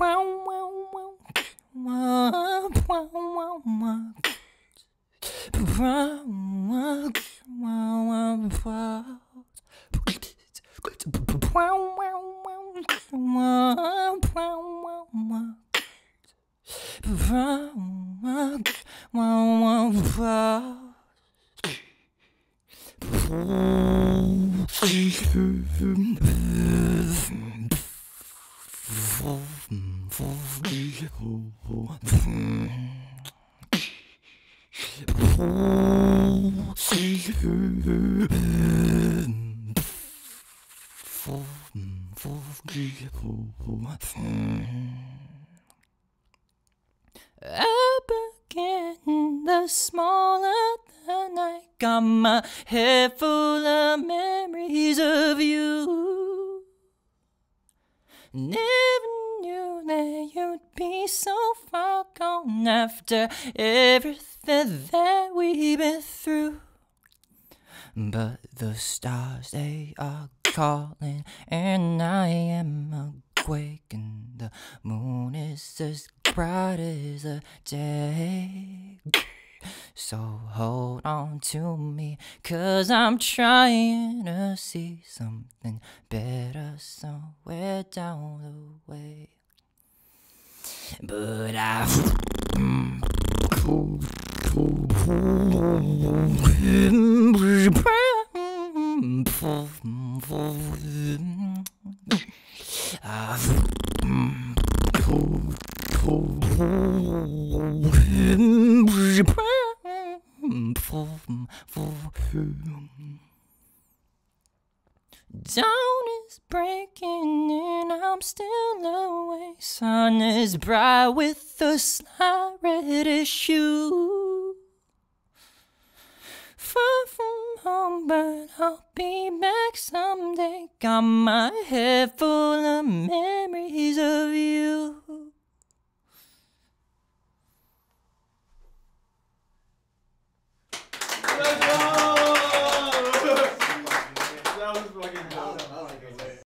I begin the smaller the night, got my head full of memories of you. Never knew that you'd be so far gone after everything that we've been through. But the stars, they are calling, and I am awake, and the moon is as bright as the day. So hold on to me, 'cause I'm trying to see something better somewhere down the way. But dawn is breaking and I'm still awake. Sun is bright with a slight reddish hue. Far from home, but I'll be back someday. Got my head full of memories of you.